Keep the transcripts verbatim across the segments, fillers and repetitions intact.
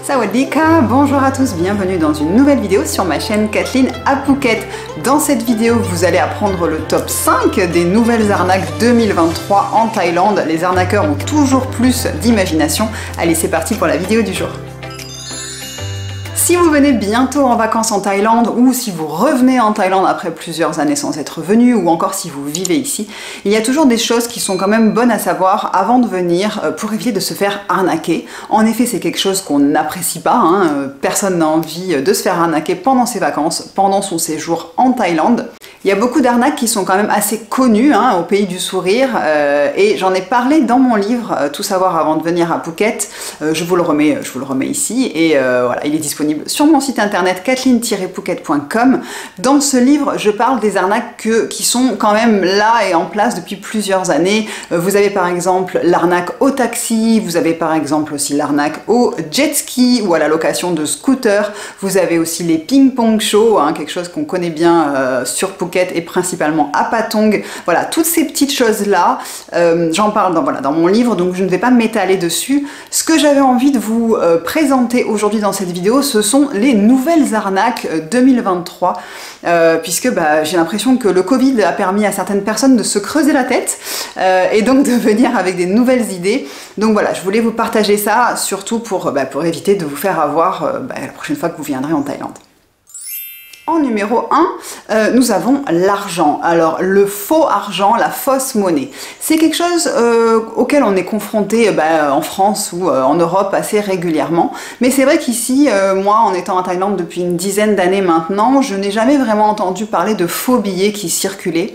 Sawadika, bonjour à tous, bienvenue dans une nouvelle vidéo sur ma chaîne Kathleen à Phuket. Dans cette vidéo, vous allez apprendre le top cinq des nouvelles arnaques deux mille vingt-trois en Thaïlande. Les arnaqueurs ont toujours plus d'imagination. Allez, c'est parti pour la vidéo du jour. Si vous venez bientôt en vacances en Thaïlande ou si vous revenez en Thaïlande après plusieurs années sans être venu ou encore si vous vivez ici, il y a toujours des choses qui sont quand même bonnes à savoir avant de venir pour éviter de se faire arnaquer. En effet, c'est quelque chose qu'on n'apprécie pas, hein. Personne n'a envie de se faire arnaquer pendant ses vacances, pendant son séjour en Thaïlande. Il y a beaucoup d'arnaques qui sont quand même assez connues hein, au pays du sourire euh, et j'en ai parlé dans mon livre euh, Tout savoir avant de venir à Phuket. Euh, je vous le remets, je vous le remets ici et euh, voilà, il est disponible sur mon site internet kathleen tiret phuket point com. Dans ce livre, je parle des arnaques que, qui sont quand même là et en place depuis plusieurs années. Euh, vous avez par exemple l'arnaque au taxi, vous avez par exemple aussi l'arnaque au jet ski ou à la location de scooter. Vous avez aussi les ping-pong shows, hein, quelque chose qu'on connaît bien euh, sur Phuket et principalement à Patong. Voilà, toutes ces petites choses-là, euh, j'en parle dans, voilà, dans mon livre, donc je ne vais pas m'étaler dessus. Ce que j'avais envie de vous euh, présenter aujourd'hui dans cette vidéo, ce sont les nouvelles arnaques deux mille vingt-trois, euh, puisque bah, j'ai l'impression que le Covid a permis à certaines personnes de se creuser la tête euh, et donc de venir avec des nouvelles idées. Donc voilà, je voulais vous partager ça, surtout pour, bah, pour éviter de vous faire avoir euh, bah, la prochaine fois que vous viendrez en Thaïlande. En numéro un, euh, nous avons l'argent. Alors, le faux argent, la fausse monnaie. C'est quelque chose euh, auquel on est confronté bah, en France ou euh, en Europe assez régulièrement. Mais c'est vrai qu'ici, euh, moi, en étant en Thaïlande depuis une dizaine d'années maintenant, je n'ai jamais vraiment entendu parler de faux billets qui circulaient.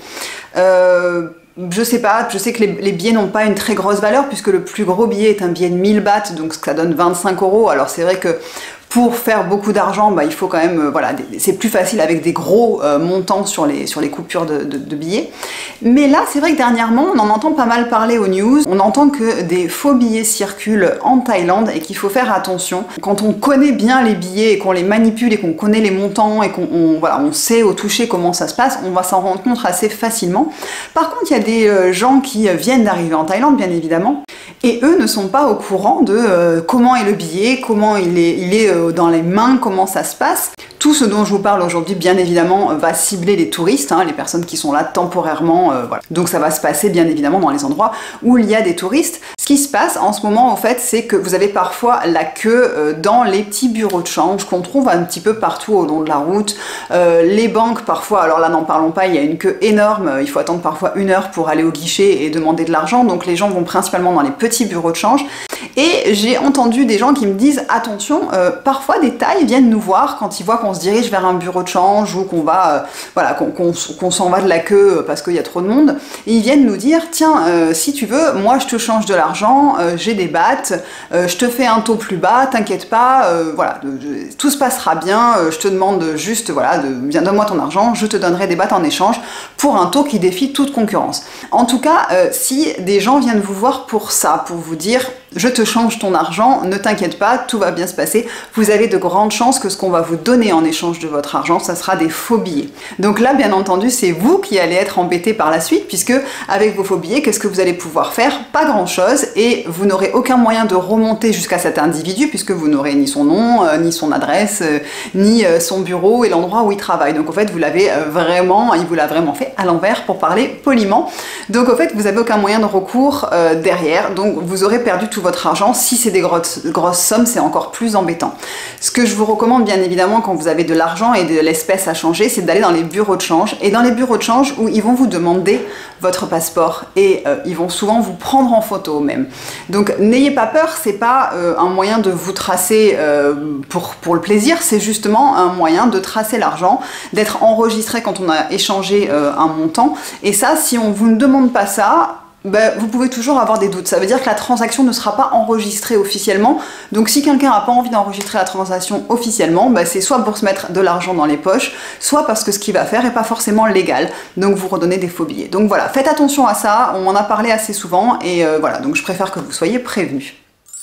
Euh, Je sais pas, je sais que les, les billets n'ont pas une très grosse valeur puisque le plus gros billet est un billet de mille bahts, donc ça donne vingt-cinq euros. Alors c'est vrai que pour faire beaucoup d'argent, bah, il faut quand même, euh, voilà, c'est plus facile avec des gros euh, montants sur les, sur les coupures de, de, de billets. Mais là, c'est vrai que dernièrement, on en entend pas mal parler aux news. On entend que des faux billets circulent en Thaïlande et qu'il faut faire attention. Quand on connaît bien les billets et qu'on les manipule et qu'on connaît les montants et qu'on on, voilà, on sait au toucher comment ça se passe, on va s'en rendre compte assez facilement. Par contre, il y a des euh, gens qui viennent d'arriver en Thaïlande, bien évidemment, et eux ne sont pas au courant de euh, comment est le billet, comment il est, il est euh, dans les mains, comment ça se passe. Tout ce dont je vous parle aujourd'hui, bien évidemment, va cibler les touristes, hein, les personnes qui sont là temporairement. Euh, voilà. Donc ça va se passer, bien évidemment, dans les endroits où il y a des touristes. Ce qui se passe en ce moment, en fait, c'est que vous avez parfois la queue euh, dans les petits bureaux de change qu'on trouve un petit peu partout au long de la route. Euh, les banques, parfois, alors là, n'en parlons pas, il y a une queue énorme. Il faut attendre parfois une heure pour aller au guichet et demander de l'argent. Donc les gens vont principalement dans les petits bureaux de change. Et j'ai entendu des gens qui me disent, attention, euh, parfois des Thaïs viennent nous voir quand ils voient qu'on se dirige vers un bureau de change ou qu'on va, euh, voilà, qu'on qu'on, qu'on s'en va de la queue parce qu'il y a trop de monde. Et ils viennent nous dire, tiens, euh, si tu veux, moi je te change de l'argent, euh, j'ai des bahts, euh, je te fais un taux plus bas, t'inquiète pas, euh, voilà, de, de, tout se passera bien, euh, je te demande juste, voilà, de, bien donne-moi ton argent, je te donnerai des bahts en échange pour un taux qui défie toute concurrence. En tout cas, euh, si des gens viennent vous voir pour ça, pour vous dire, je te change ton argent, ne t'inquiète pas, tout va bien se passer. Vous avez de grandes chances que ce qu'on va vous donner en échange de votre argent, ça sera des faux billets. Donc là, bien entendu, c'est vous qui allez être embêté par la suite, puisque avec vos faux billets, qu'est-ce que vous allez pouvoir faire? Pas grand-chose, et vous n'aurez aucun moyen de remonter jusqu'à cet individu, puisque vous n'aurez ni son nom, euh, ni son adresse, euh, ni euh, son bureau et l'endroit où il travaille. Donc en fait, vous l'avez euh, vraiment, il vous l'a vraiment fait à l'envers pour parler poliment. Donc en fait, vous n'avez aucun moyen de recours euh, derrière, donc vous aurez perdu tout votre argent. Si c'est des grosses, grosses sommes, c'est encore plus embêtant. Ce que je vous recommande bien évidemment quand vous avez de l'argent et de l'espèce à changer, c'est d'aller dans les bureaux de change. Et dans les bureaux de change où ils vont vous demander votre passeport et euh, ils vont souvent vous prendre en photo même. Donc n'ayez pas peur, c'est pas euh, un moyen de vous tracer euh, pour, pour le plaisir, c'est justement un moyen de tracer l'argent, d'être enregistré quand on a échangé euh, un montant. Et ça, si on vous ne demande pas ça, ben, vous pouvez toujours avoir des doutes. Ça veut dire que la transaction ne sera pas enregistrée officiellement. Donc si quelqu'un n'a pas envie d'enregistrer la transaction officiellement, ben, c'est soit pour se mettre de l'argent dans les poches, soit parce que ce qu'il va faire n'est pas forcément légal. Donc vous redonnez des faux billets. Donc voilà, faites attention à ça. On en a parlé assez souvent et euh, voilà, donc je préfère que vous soyez prévenus.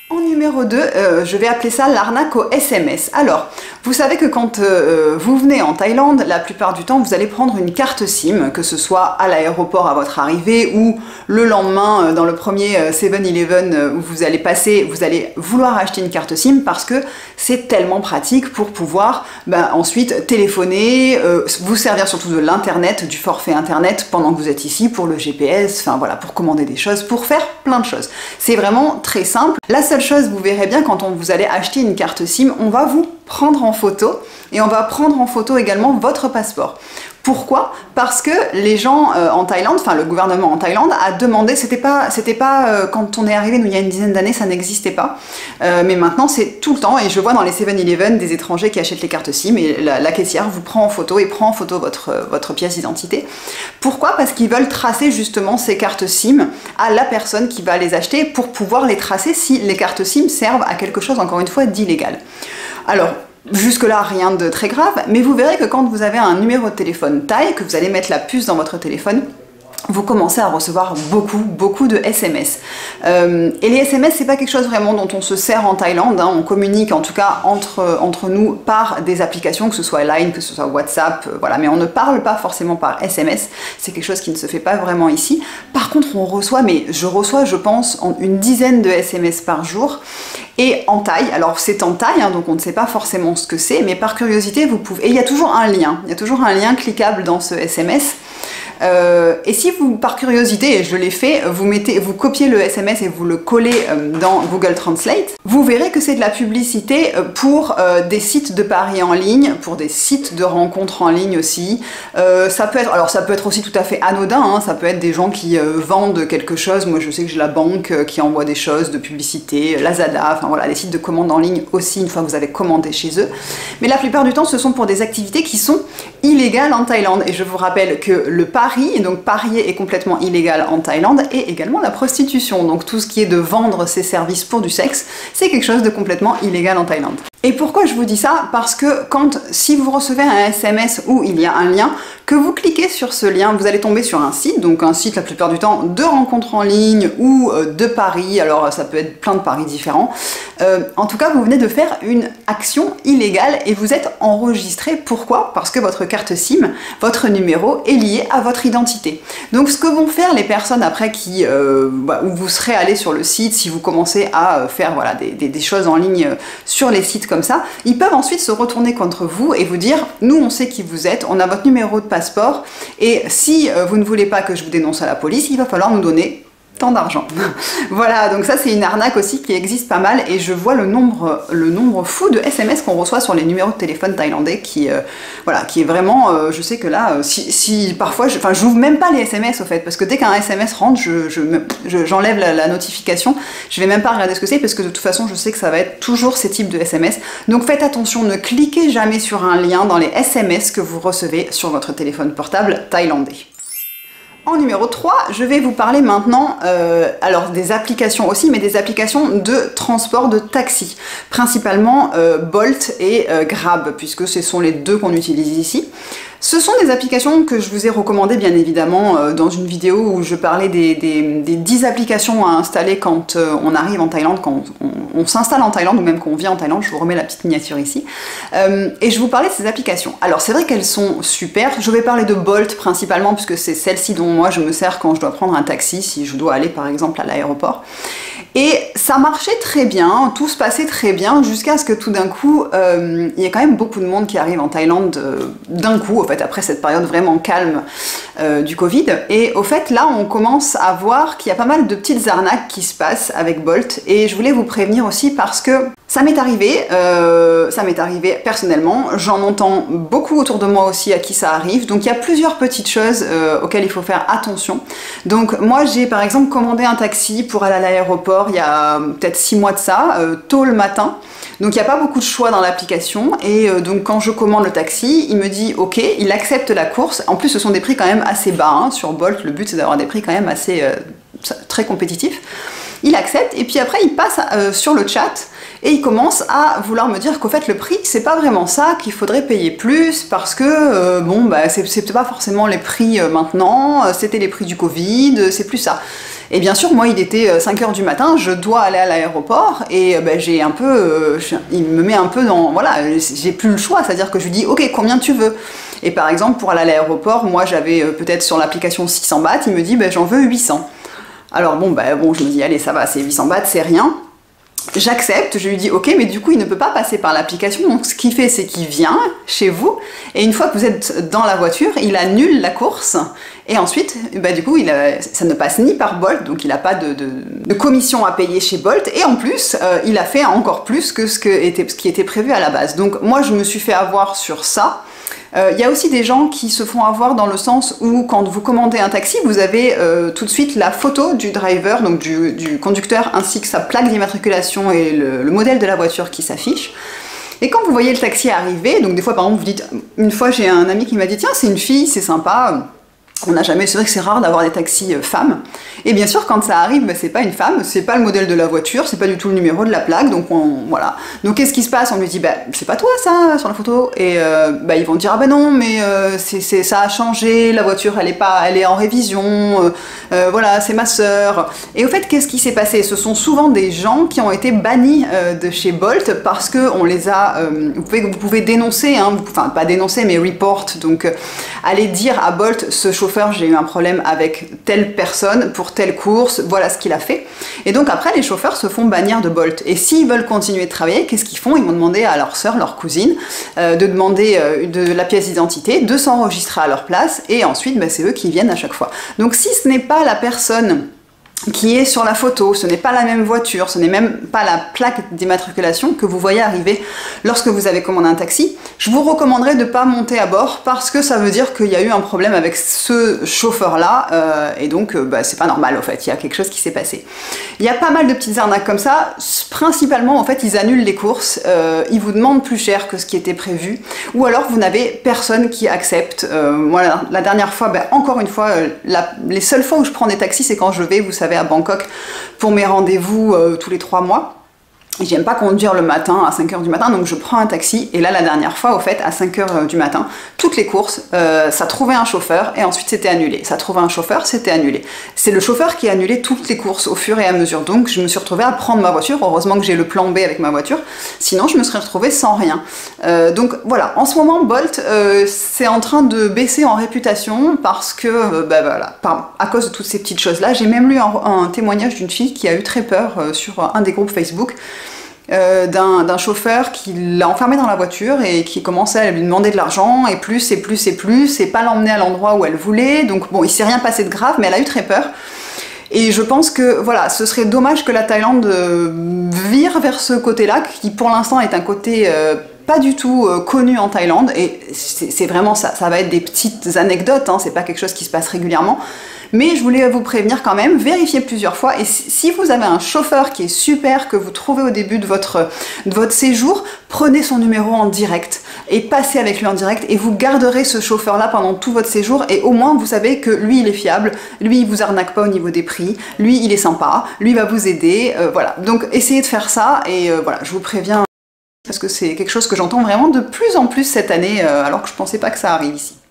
En numéro deux, euh, je vais appeler ça l'arnaque au S M S. Alors, vous savez que quand euh, vous venez en Thaïlande, la plupart du temps, vous allez prendre une carte SIM, que ce soit à l'aéroport à votre arrivée ou le lendemain euh, dans le premier seven eleven euh, où vous allez passer, vous allez vouloir acheter une carte SIM parce que c'est tellement pratique pour pouvoir ben, ensuite téléphoner, euh, vous servir surtout de l'internet, du forfait internet pendant que vous êtes ici pour le G P S, enfin voilà, pour commander des choses, pour faire plein de choses. C'est vraiment très simple. La seule chose, vous verrez bien, quand on vous allez acheter une carte SIM, on va vous prendre en photo et on va prendre en photo également votre passeport. Pourquoi? Parce que les gens euh, en Thaïlande, enfin le gouvernement en Thaïlande a demandé, c'était pas, c'était pas euh, quand on est arrivé, nous il y a une dizaine d'années, ça n'existait pas, euh, mais maintenant c'est tout le temps, et je vois dans les seven eleven des étrangers qui achètent les cartes SIM et la, la caissière vous prend en photo et prend en photo votre, euh, votre pièce d'identité. Pourquoi? Parce qu'ils veulent tracer justement ces cartes SIM à la personne qui va les acheter pour pouvoir les tracer si les cartes SIM servent à quelque chose, encore une fois, d'illégal. Alors, jusque-là, rien de très grave, mais vous verrez que quand vous avez un numéro de téléphone Thaï, que vous allez mettre la puce dans votre téléphone, vous commencez à recevoir beaucoup, beaucoup de S M S. Euh, et les S M S, c'est pas quelque chose vraiment dont on se sert en Thaïlande, hein. On communique en tout cas entre, entre nous par des applications, que ce soit Line, que ce soit WhatsApp, euh, voilà, mais on ne parle pas forcément par S M S, c'est quelque chose qui ne se fait pas vraiment ici. Par contre, on reçoit, mais je reçois, je pense, en une dizaine de S M S par jour, et en Thaï. Alors c'est en Thaï, hein, donc on ne sait pas forcément ce que c'est, mais par curiosité, vous pouvez... Et il y a toujours un lien, il y a toujours un lien cliquable dans ce S M S. Euh, et si vous, par curiosité, et je l'ai fait, vous mettez, vous copiez le S M S et vous le collez euh, dans Google Translate, vous verrez que c'est de la publicité pour euh, des sites de paris en ligne, pour des sites de rencontres en ligne aussi. Euh, ça peut être, alors ça peut être aussi tout à fait anodin, hein, ça peut être des gens qui euh, vendent quelque chose. Moi, je sais que j'ai la banque euh, qui envoie des choses de publicité, Lazada, enfin voilà, des sites de commande en ligne aussi une fois que vous avez commandé chez eux. Mais la plupart du temps, ce sont pour des activités qui sont illégales en Thaïlande. Et je vous rappelle que le pari, et donc parier est complètement illégal en Thaïlande, et également la prostitution, donc tout ce qui est de vendre ses services pour du sexe, c'est quelque chose de complètement illégal en Thaïlande. Et pourquoi je vous dis ça? Parce que quand, si vous recevez un S M S où il y a un lien, que vous cliquez sur ce lien, vous allez tomber sur un site, donc un site la plupart du temps de rencontres en ligne ou euh, de paris, alors ça peut être plein de paris différents. Euh, en tout cas, vous venez de faire une action illégale et vous êtes enregistré. Pourquoi? Parce que votre carte SIM, votre numéro est lié à votre identité. Donc ce que vont faire les personnes après qui, euh, bah, où vous serez allé sur le site, si vous commencez à faire voilà, des, des, des choses en ligne sur les sites comme ça, ils peuvent ensuite se retourner contre vous et vous dire « Nous, on sait qui vous êtes, on a votre numéro de passeport et si euh, vous ne voulez pas que je vous dénonce à la police, il va falloir nous donner tant d'argent. » Voilà, donc ça c'est une arnaque aussi qui existe pas mal et je vois le nombre, le nombre fou de S M S qu'on reçoit sur les numéros de téléphone thaïlandais qui, euh, voilà, qui est vraiment, euh, je sais que là, euh, si, si parfois, je, enfin j'ouvre même pas les S M S au fait, parce que dès qu'un S M S rentre, je, je, je, j'enlève la, la notification, je vais même pas regarder ce que c'est, parce que de toute façon je sais que ça va être toujours ces types de S M S, donc faites attention, ne cliquez jamais sur un lien dans les S M S que vous recevez sur votre téléphone portable thaïlandais. En numéro trois, je vais vous parler maintenant, euh, alors des applications aussi, mais des applications de transport de taxi, principalement euh, Bolt et euh, Grab, puisque ce sont les deux qu'on utilise ici. Ce sont des applications que je vous ai recommandées bien évidemment euh, dans une vidéo où je parlais des, des, des dix applications à installer quand euh, on arrive en Thaïlande, quand on, on, on s'installe en Thaïlande ou même quand on vit en Thaïlande. Je vous remets la petite miniature ici. Euh, et je vous parlais de ces applications. Alors c'est vrai qu'elles sont super. Je vais parler de Bolt principalement puisque c'est celle-ci dont moi je me sers quand je dois prendre un taxi, si je dois aller par exemple à l'aéroport. Et ça marchait très bien, tout se passait très bien, jusqu'à ce que tout d'un coup, euh, il y a quand même beaucoup de monde qui arrive en Thaïlande euh, d'un coup, en fait, après cette période vraiment calme euh, du Covid. Et au fait, là, on commence à voir qu'il y a pas mal de petites arnaques qui se passent avec Bolt. Et je voulais vous prévenir aussi parce que ça m'est arrivé, euh, ça m'est arrivé personnellement, j'en entends beaucoup autour de moi aussi à qui ça arrive, donc il y a plusieurs petites choses euh, auxquelles il faut faire attention. Donc moi j'ai par exemple commandé un taxi pour aller à l'aéroport il y a peut-être six mois de ça, euh, tôt le matin, donc il n'y a pas beaucoup de choix dans l'application, et euh, donc quand je commande le taxi, il me dit ok, il accepte la course, en plus ce sont des prix quand même assez bas, hein, sur Bolt le but c'est d'avoir des prix quand même assez euh, très compétitifs. Il accepte et puis après il passe euh, sur le chat et il commence à vouloir me dire qu'au fait le prix c'est pas vraiment ça, qu'il faudrait payer plus parce que euh, bon bah c'est pas forcément les prix euh, maintenant, c'était les prix du Covid, c'est plus ça. Et bien sûr, moi, il était cinq heures du matin, je dois aller à l'aéroport, et ben, j'ai un peu... Euh, il me met un peu dans... Voilà, j'ai plus le choix, c'est-à-dire que je lui dis « Ok, combien tu veux ?» Et par exemple, pour aller à l'aéroport, moi, j'avais euh, peut-être sur l'application six cents bahts, il me dit ben, « J'en veux huit cents ». Alors bon, ben, bon, je me dis « Allez, ça va, c'est huit cents bahts, c'est rien ». J'accepte, je lui dis ok, mais du coup il ne peut pas passer par l'application, donc ce qu'il fait c'est qu'il vient chez vous, et une fois que vous êtes dans la voiture, il annule la course, et ensuite, bah, du coup, il a, ça ne passe ni par Bolt, donc il n'a pas de, de, de commission à payer chez Bolt, et en plus, euh, il a fait encore plus que ce, que était, ce qui était prévu à la base. Donc moi je me suis fait avoir sur ça. Il euh, y a aussi des gens qui se font avoir dans le sens où quand vous commandez un taxi, vous avez euh, tout de suite la photo du driver, donc du, du conducteur, ainsi que sa plaque d'immatriculation et le, le modèle de la voiture qui s'affiche. Et quand vous voyez le taxi arriver, donc des fois par exemple vous dites, une fois j'ai un ami qui m'a dit tiens c'est une fille, c'est sympa. On n'a jamais, c'est vrai que c'est rare d'avoir des taxis euh, femmes. Et bien sûr, quand ça arrive, bah, c'est pas une femme, c'est pas le modèle de la voiture, c'est pas du tout le numéro de la plaque, donc on, voilà. Donc qu'est-ce qui se passe? On lui dit, bah, c'est pas toi ça, sur la photo. Et euh, bah, ils vont dire, ah bah non, mais euh, c'est, c'est, ça a changé, la voiture, elle est pas, elle est en révision, euh, euh, voilà, c'est ma sœur. Et au fait, qu'est-ce qui s'est passé? Ce sont souvent des gens qui ont été bannis euh, de chez Bolt parce que on les a, euh, vous, pouvez, vous pouvez dénoncer, hein, enfin pas dénoncer, mais report, donc euh, aller dire à Bolt, ce chauffeur j'ai eu un problème avec telle personne pour telle course, voilà ce qu'il a fait. Et donc après, les chauffeurs se font bannir de Bolt. Et s'ils veulent continuer de travailler, qu'est-ce qu'ils font? Ils vont demander à leur sœur, leur cousine, euh, de demander euh, de la pièce d'identité, de s'enregistrer à leur place, et ensuite, bah, c'est eux qui viennent à chaque fois. Donc si ce n'est pas la personne qui est sur la photo, ce n'est pas la même voiture, ce n'est même pas la plaque d'immatriculation que vous voyez arriver lorsque vous avez commandé un taxi, je vous recommanderais de ne pas monter à bord parce que ça veut dire qu'il y a eu un problème avec ce chauffeur-là euh, et donc euh, bah, c'est pas normal en fait, il y a quelque chose qui s'est passé. Il y a pas mal de petites arnaques comme ça, principalement en fait ils annulent les courses, euh, ils vous demandent plus cher que ce qui était prévu ou alors vous n'avez personne qui accepte. Euh, moi la, la dernière fois, bah, encore une fois, euh, la, les seules fois où je prends des taxis c'est quand je vais, vous savez, à Bangkok pour mes rendez-vous euh, tous les trois mois. J'aime pas conduire le matin à cinq heures du matin, donc je prends un taxi. Et là, la dernière fois, au fait, à cinq heures du matin, toutes les courses, euh, ça trouvait un chauffeur et ensuite c'était annulé. Ça trouvait un chauffeur, c'était annulé. C'est le chauffeur qui a annulé toutes les courses au fur et à mesure. Donc je me suis retrouvée à prendre ma voiture. Heureusement que j'ai le plan B avec ma voiture. Sinon, je me serais retrouvée sans rien. Euh, donc voilà, en ce moment, Bolt, euh, c'est en train de baisser en réputation parce que, euh, bah, voilà, par, à cause de toutes ces petites choses-là, j'ai même lu un, un témoignage d'une fille qui a eu très peur euh, sur un des groupes Facebook. Euh, d'un chauffeur qui l'a enfermé dans la voiture et qui commençait à lui demander de l'argent et plus et plus et plus et pas l'emmener à l'endroit où elle voulait. Donc bon, il s'est rien passé de grave, mais elle a eu très peur. Et je pense que voilà, ce serait dommage que la Thaïlande euh, vire vers ce côté-là, qui pour l'instant est un côté euh, pas du tout euh, connu en Thaïlande. Et c'est vraiment ça, ça va être des petites anecdotes, hein, c'est pas quelque chose qui se passe régulièrement. Mais je voulais vous prévenir quand même, vérifiez plusieurs fois. Et si vous avez un chauffeur qui est super, que vous trouvez au début de votre, de votre séjour, prenez son numéro en direct et passez avec lui en direct et vous garderez ce chauffeur-là pendant tout votre séjour et au moins vous savez que lui il est fiable, lui il vous arnaque pas au niveau des prix, lui il est sympa, lui il va vous aider, euh, voilà. Donc essayez de faire ça et euh, voilà, je vous préviens parce que c'est quelque chose que j'entends vraiment de plus en plus cette année euh, alors que je pensais pas que ça arrive ici.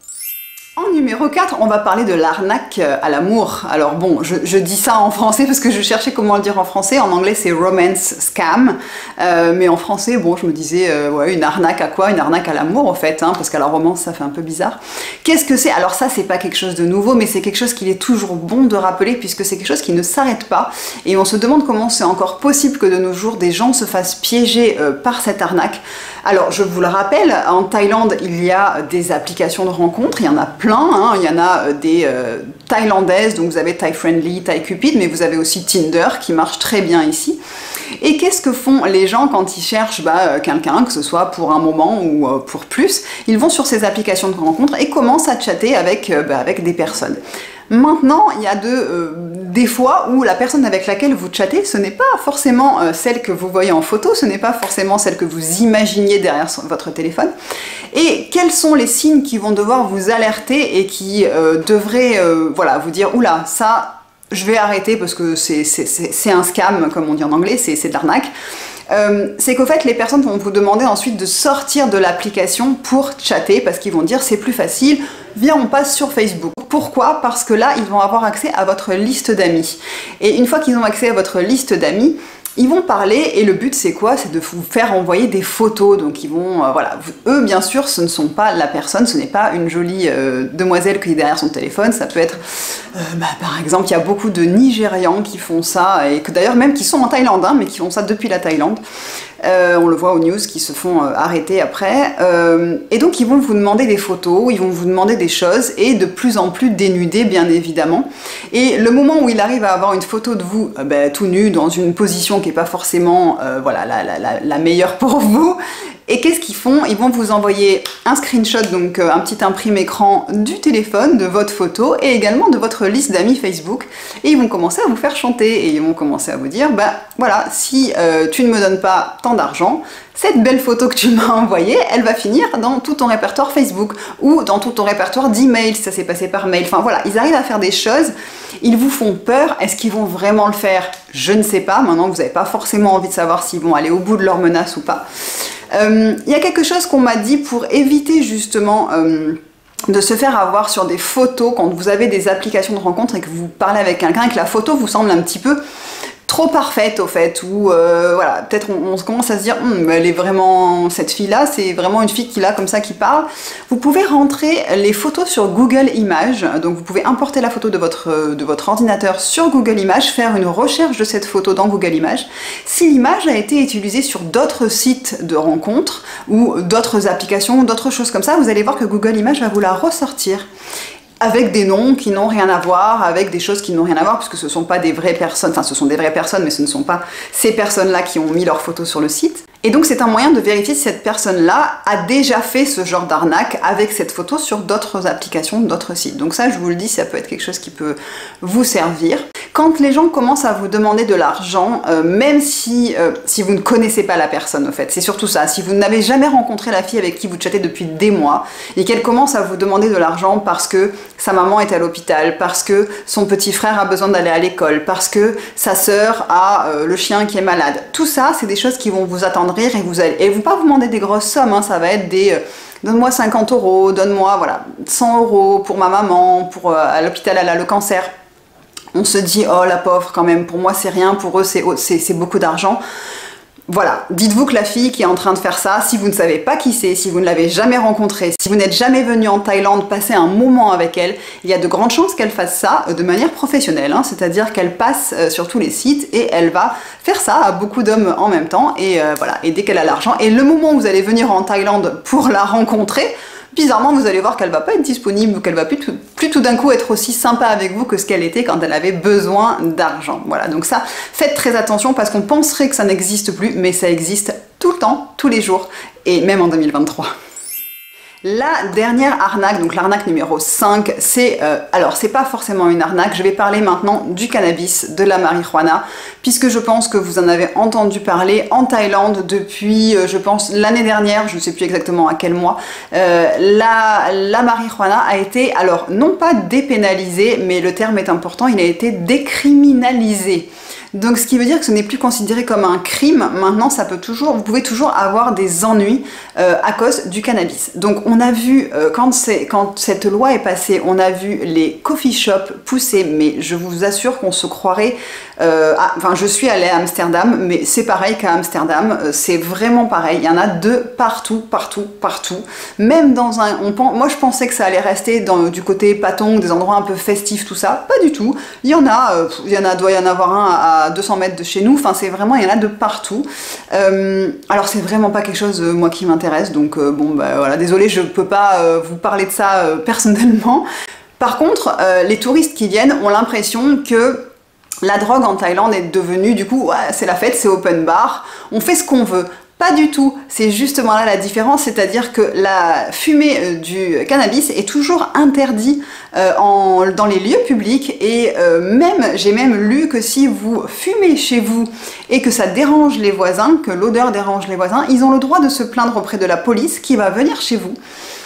En numéro quatre, on va parler de l'arnaque à l'amour. Alors bon, je, je dis ça en français parce que je cherchais comment le dire en français. En anglais, c'est romance scam. Euh, mais en français, bon, je me disais, euh, ouais, une arnaque à quoi? Une arnaque à l'amour, en fait, hein, parce qu'à la romance, ça fait un peu bizarre. Qu'est-ce que c'est? Alors ça, c'est pas quelque chose de nouveau, mais c'est quelque chose qu'il est toujours bon de rappeler puisque c'est quelque chose qui ne s'arrête pas. Et on se demande comment c'est encore possible que de nos jours, des gens se fassent piéger euh, par cette arnaque. Alors, je vous le rappelle, en Thaïlande, il y a des applications de rencontres, il y en a plein. Hein. Il y en a des euh, thaïlandaises, donc vous avez Thai Friendly, Thai Cupid, mais vous avez aussi Tinder qui marche très bien ici. Et qu'est-ce que font les gens quand ils cherchent bah, quelqu'un, que ce soit pour un moment ou euh, pour plus? Ils vont sur ces applications de rencontres et commencent à chatter avec, euh, bah, avec des personnes. Maintenant, il y a de, euh, des fois où la personne avec laquelle vous chattez, ce n'est pas forcément euh, celle que vous voyez en photo, ce n'est pas forcément celle que vous imaginiez derrière son, votre téléphone. Et quels sont les signes qui vont devoir vous alerter et qui euh, devraient euh, voilà, vous dire « Oula, ça, je vais arrêter parce que c'est un scam, comme on dit en anglais, c'est de l'arnaque ». euh, c'est qu'au fait les personnes vont vous demander ensuite de sortir de l'application pour chatter parce qu'ils vont dire c'est plus facile, viens on passe sur Facebook. Pourquoi? Parce que là ils vont avoir accès à votre liste d'amis. Et une fois qu'ils ont accès à votre liste d'amis, ils vont parler et le but c'est quoi? C'est de vous faire envoyer des photos. Donc ils vont, euh, voilà, eux bien sûr ce ne sont pas la personne, ce n'est pas une jolie euh, demoiselle qui est derrière son téléphone, ça peut être, euh, bah, par exemple il y a beaucoup de Nigérians qui font ça, et que d'ailleurs même qui sont en Thaïlande, hein, mais qui font ça depuis la Thaïlande. Euh, on le voit aux news qui se font euh, arrêter après. Euh, et donc ils vont vous demander des photos, ils vont vous demander des choses, et de plus en plus dénudées bien évidemment. Et le moment où il arrive à avoir une photo de vous euh, bah, tout nu dans une position qui n'est pas forcément euh, voilà, la, la, la, la meilleure pour vous, et qu'est-ce qu'ils font? Ils vont vous envoyer un screenshot, donc euh, un petit imprime écran du téléphone, de votre photo, et également de votre liste d'amis Facebook, et ils vont commencer à vous faire chanter, et ils vont commencer à vous dire, bah voilà, si euh, tu ne me donnes pas tant d'argent, cette belle photo que tu m'as envoyée, elle va finir dans tout ton répertoire Facebook, ou dans tout ton répertoire d'email, si ça s'est passé par mail. Enfin voilà, ils arrivent à faire des choses, ils vous font peur. Est-ce qu'ils vont vraiment le faire? Je ne sais pas, maintenant vous n'avez pas forcément envie de savoir s'ils vont aller au bout de leurs menaces ou pas. Il euh, y a quelque chose qu'on m'a dit pour éviter justement euh, de se faire avoir sur des photos quand vous avez des applications de rencontre et que vous parlez avec quelqu'un et que la photo vous semble un petit peu trop parfaite au fait, ou euh, voilà, peut-être on, on commence à se dire hm, elle est vraiment, cette fille là c'est vraiment une fille qui là comme ça qui parle. Vous pouvez rentrer les photos sur Google Images, donc vous pouvez importer la photo de votre, de votre ordinateur sur Google Images, faire une recherche de cette photo dans Google Images. Si l'image a été utilisée sur d'autres sites de rencontres ou d'autres applications, d'autres choses comme ça, vous allez voir que Google Images va vous la ressortir avec des noms qui n'ont rien à voir, avec des choses qui n'ont rien à voir, puisque ce ne sont pas des vraies personnes, enfin ce sont des vraies personnes, mais ce ne sont pas ces personnes-là qui ont mis leurs photos sur le site. Et donc c'est un moyen de vérifier si cette personne-là a déjà fait ce genre d'arnaque avec cette photo sur d'autres applications, d'autres sites. Donc ça, je vous le dis, ça peut être quelque chose qui peut vous servir. Quand les gens commencent à vous demander de l'argent, euh, même si, euh, si vous ne connaissez pas la personne, au fait, c'est surtout ça. Si vous n'avez jamais rencontré la fille avec qui vous chattez depuis des mois, et qu'elle commence à vous demander de l'argent parce que sa maman est à l'hôpital, parce que son petit frère a besoin d'aller à l'école, parce que sa sœur a euh, le chien qui est malade, tout ça, c'est des choses qui vont vous attendre et vous allez, et vous pas vous demander des grosses sommes, hein, ça va être des euh, donne-moi cinquante euros, donne-moi voilà cent euros pour ma maman, pour euh, à l'hôpital elle a le cancer. On se dit oh la pauvre quand même, pour moi c'est rien, pour eux c'est beaucoup d'argent. Voilà, dites-vous que la fille qui est en train de faire ça, si vous ne savez pas qui c'est, si vous ne l'avez jamais rencontrée, si vous n'êtes jamais venu en Thaïlande passer un moment avec elle, il y a de grandes chances qu'elle fasse ça de manière professionnelle, hein, c'est-à-dire qu'elle passe euh, sur tous les sites et elle va faire ça à beaucoup d'hommes en même temps, et euh, voilà, et dès qu'elle a l'argent, et le moment où vous allez venir en Thaïlande pour la rencontrer, bizarrement vous allez voir qu'elle va pas être disponible, ou qu'elle va plus tout, plus tout d'un coup être aussi sympa avec vous que ce qu'elle était quand elle avait besoin d'argent. Voilà, donc ça, faites très attention parce qu'on penserait que ça n'existe plus, mais ça existe tout le temps, tous les jours, et même en deux mille vingt-trois. La dernière arnaque, donc l'arnaque numéro cinq, c'est, euh, alors c'est pas forcément une arnaque, je vais parler maintenant du cannabis, de la marijuana, puisque je pense que vous en avez entendu parler en Thaïlande depuis, euh, je pense, l'année dernière, je ne sais plus exactement à quel mois, euh, la, la marijuana a été, alors non pas dépénalisée, mais le terme est important, il a été décriminalisé. Donc ce qui veut dire que ce n'est plus considéré comme un crime. Maintenant, ça peut toujours, vous pouvez toujours avoir des ennuis euh, à cause du cannabis. Donc on a vu, euh, quand, quand cette loi est passée, on a vu les coffee shops pousser, mais je vous assure qu'on se croirait... Euh, à, enfin, je suis allée à Amsterdam, mais c'est pareil qu'à Amsterdam, euh, c'est vraiment pareil. Il y en a de partout, partout, partout. Même dans un... On, moi, je pensais que ça allait rester dans, du côté Patong, des endroits un peu festifs, tout ça. Pas du tout. Il y en a, euh, il y en a, doit y en avoir un à à deux cents mètres de chez nous, enfin c'est vraiment, il y en a de partout. Euh, alors c'est vraiment pas quelque chose, euh, moi, qui m'intéresse, donc euh, bon, bah voilà, désolé, je peux pas euh, vous parler de ça euh, personnellement. Par contre, euh, les touristes qui viennent ont l'impression que la drogue en Thaïlande est devenue, du coup, ouais, c'est la fête, c'est open bar, on fait ce qu'on veut. Pas du tout, c'est justement là la différence, c'est-à-dire que la fumée euh, du cannabis est toujours interdite euh, en, dans les lieux publics, et euh, même, j'ai même lu que si vous fumez chez vous et que ça dérange les voisins, que l'odeur dérange les voisins, ils ont le droit de se plaindre auprès de la police qui va venir chez vous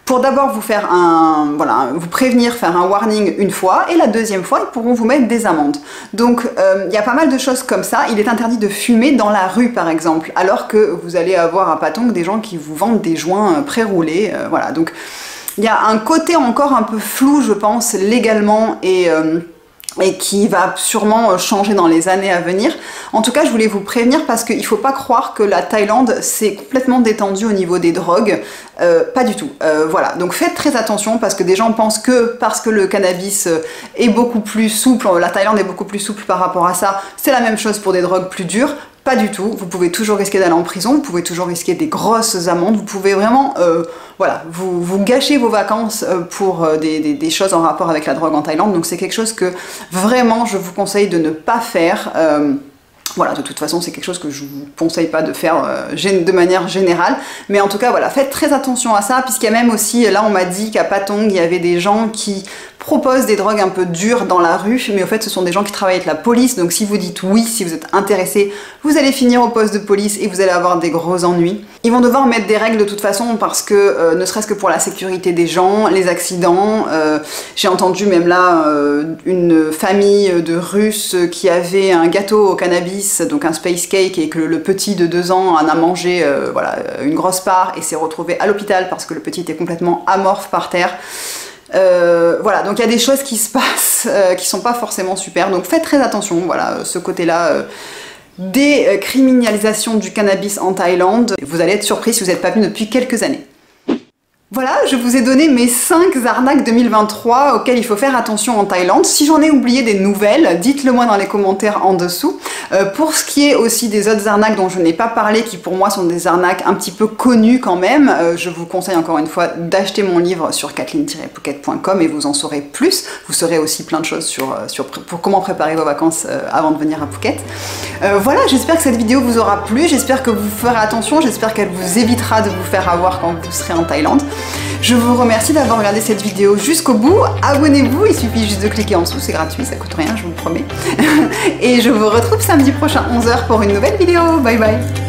pour d'abord vous faire un, voilà, vous prévenir, faire un warning une fois, et la deuxième fois, ils pourront vous mettre des amendes. Donc, il euh, y a pas mal de choses comme ça. Il est interdit de fumer dans la rue, par exemple, alors que vous allez avoir à Patong des gens qui vous vendent des joints pré-roulés, euh, voilà. Donc, il y a un côté encore un peu flou, je pense, légalement, et... Euh, et qui va sûrement changer dans les années à venir. En tout cas, je voulais vous prévenir parce qu'il ne faut pas croire que la Thaïlande s'est complètement détendue au niveau des drogues. Euh, pas du tout. Euh, voilà, donc faites très attention parce que des gens pensent que parce que le cannabis est beaucoup plus souple, la Thaïlande est beaucoup plus souple par rapport à ça, c'est la même chose pour des drogues plus dures. Pas du tout, vous pouvez toujours risquer d'aller en prison, vous pouvez toujours risquer des grosses amendes, vous pouvez vraiment, euh, voilà, vous, vous gâchez vos vacances pour des, des, des choses en rapport avec la drogue en Thaïlande, donc c'est quelque chose que vraiment je vous conseille de ne pas faire. Euh, Voilà, de toute façon, c'est quelque chose que je vous conseille pas de faire euh, de manière générale. Mais en tout cas, voilà, faites très attention à ça, puisqu'il y a même aussi, là on m'a dit qu'à Patong, il y avait des gens qui proposent des drogues un peu dures dans la rue, mais au fait, ce sont des gens qui travaillent avec la police. Donc si vous dites oui, si vous êtes intéressé, vous allez finir au poste de police et vous allez avoir des gros ennuis. Ils vont devoir mettre des règles de toute façon, parce que, euh, ne serait-ce que pour la sécurité des gens, les accidents, euh, j'ai entendu même là euh, une famille de Russes qui avait un gâteau au cannabis, donc un space cake, et que le petit de deux ans en a mangé euh, voilà, une grosse part et s'est retrouvé à l'hôpital parce que le petit était complètement amorphe par terre. Euh, voilà, donc il y a des choses qui se passent euh, qui sont pas forcément super, donc faites très attention, voilà, ce côté-là euh, des euh, criminalisations du cannabis en Thaïlande. Vous allez être surpris si vous n'êtes pas venu depuis quelques années. Voilà, je vous ai donné mes cinq arnaques deux mille vingt-trois auxquelles il faut faire attention en Thaïlande. Si j'en ai oublié des nouvelles, dites-le moi dans les commentaires en dessous. Euh, pour ce qui est aussi des autres arnaques dont je n'ai pas parlé, qui pour moi sont des arnaques un petit peu connues quand même, euh, je vous conseille encore une fois d'acheter mon livre sur kathleen tiret phuket point com et vous en saurez plus. Vous saurez aussi plein de choses sur, sur pour comment préparer vos vacances euh, avant de venir à Phuket. Euh, voilà, j'espère que cette vidéo vous aura plu, j'espère que vous ferez attention, j'espère qu'elle vous évitera de vous faire avoir quand vous serez en Thaïlande. Je vous remercie d'avoir regardé cette vidéo jusqu'au bout. Abonnez-vous, il suffit juste de cliquer en dessous, c'est gratuit, ça coûte rien, je vous le promets. Et je vous retrouve samedi prochain onze heures pour une nouvelle vidéo. Bye bye.